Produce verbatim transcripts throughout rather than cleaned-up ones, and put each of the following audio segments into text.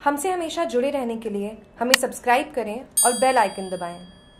हमसे हमेशा जुड़े रहने के लिए हमें सब्सक्राइब करें और बेल आइकन दबाएं।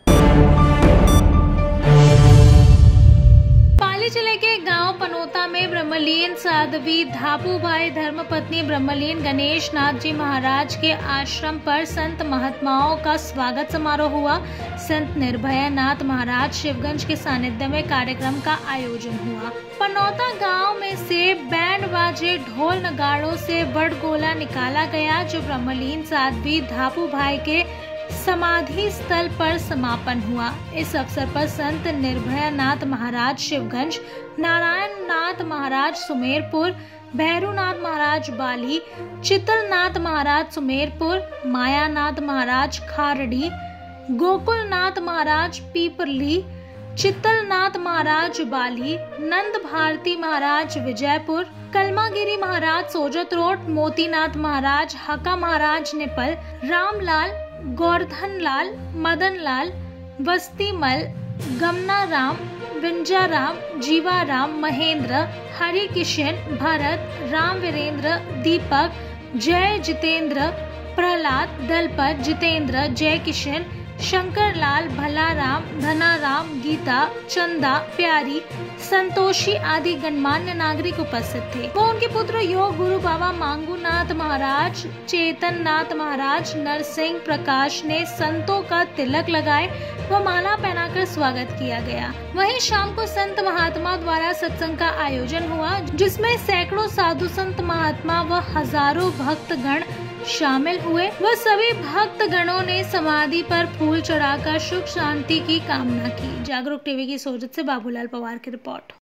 पाली जिले के गांव पनोता में ब्रह्मलीन साध्वी धापूभाई धर्मपत्नी ब्रह्मलीन गणेश नाथ जी महाराज के आश्रम पर संत महात्माओं का स्वागत समारोह हुआ। संत निर्भया नाथ महाराज शिवगंज के सानिध्य में कार्यक्रम का आयोजन हुआ। पनोता गांव में से बैंड बाजे ढोल नगाड़ों से बड़गोला निकाला गया, जो ब्रह्मलीन साध्वी धापूभाई के समाधि स्थल पर समापन हुआ। इस अवसर पर संत निर्भया नाथ महाराज शिवगंज, नारायण नाथ महाराज सुमेरपुर, भैरूनाथ महाराज बाली, चितलनाथ महाराज सुमेरपुर, मायानाथ महाराज खारडी, गोकुलनाथ महाराज पीपरली, चित्तलनाथ महाराज बाली, नंद भारती महाराज विजयपुर, कलमागिरी महाराज सोजत रोड, मोतीनाथ महाराज, हका महाराज निपल, रामलाल, गोवर्धन लाल, मदन लाल, वस्तीमल, गमना राम, विंजा राम, जीवा राम, महेंद्र, हरि किशन, भरत, राम वीरेंद्र, दीपक, जय जितेंद्र, प्रहलाद, दलपत, जितेंद्र, जय किशन, शंकर लाल, भलाराम, धनाराम, गीता, चंदा, प्यारी, संतोषी आदि गणमान्य नागरिक उपस्थित थे। वो उनके पुत्र योग गुरु बाबा मांगूनाथ महाराज, चेतन नाथ महाराज, नरसिंह प्रकाश ने संतों का तिलक लगाए व माला पहनाकर स्वागत किया गया। वहीं शाम को संत महात्मा द्वारा सत्संग का आयोजन हुआ, जिसमें सैकड़ों साधु संत महात्मा व हजारों भक्त गण शामिल हुए। वह सभी भक्त गणों ने समाधि पर फूल चढ़ाकर सुख शांति की कामना की। जागरूक टीवी की सोजत से बाबूलाल पवार की रिपोर्ट।